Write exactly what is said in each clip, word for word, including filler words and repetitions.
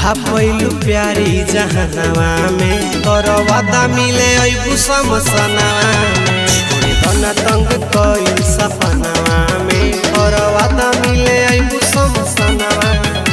भापैलू प्यारी जहनवा में तोर वादा मिले अइबू समसनवा में छोड़े दना तंग कइल सपनवा में तोर वादा मिले अइबू समसनवा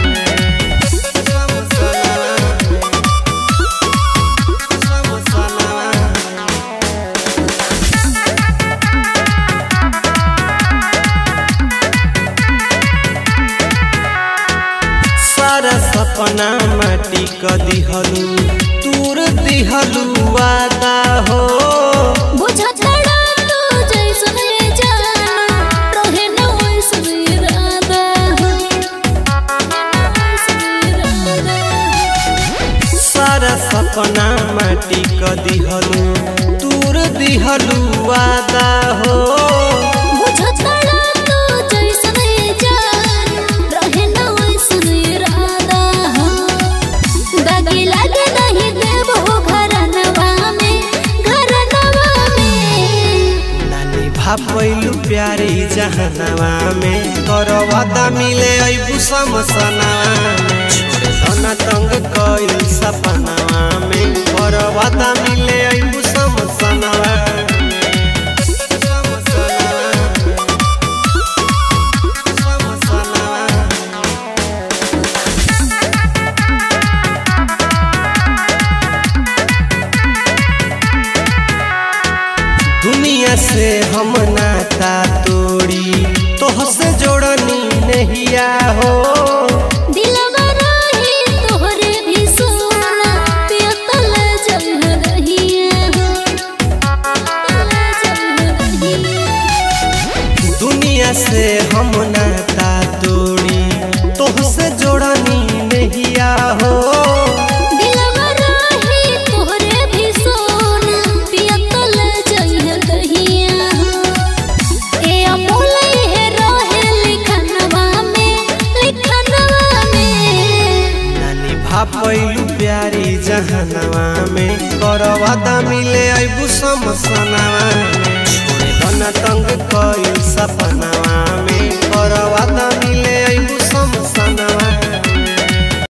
सपना माटी क दिहलू तूर दिहलू वादा हो बुझतड़ा तू जैसन ले जाना रहे न वैसन इरादा हो सारा सपना माटी क दिहलू तूर दिहलू वादा हो बुझतड़ा तू जैसन ले जाना रहे न वैसन इरादा हो दागी लागे नहीं देव हो घरनवा में घरनवा में नानी भापैलू प्यारी जहनवा में तोर वादा मिले अइबू समसनवा में छोड़े दना तंग कइल सपनवा में तोर वादा मिले अइबू समसनवा दुनिया से हम नाता तोड़ी तोह से जोड़नी नहिया हो दिलवा रही तोहरे भी सोना पियतल जल रहिया हो दुनिया से हम नाता तोड़ी तोह से जोड़नी नहिया हो दिलवा रही तोहरे भी सोना पियतल जल रहिया हो ए अमूल है रहे लिखनवा में लिखनवा में नानी भापैलू प्यारी जहनवा में तोर वादा मिले अइबू समसनवा में छोड़े दना तंग कइल सपनवा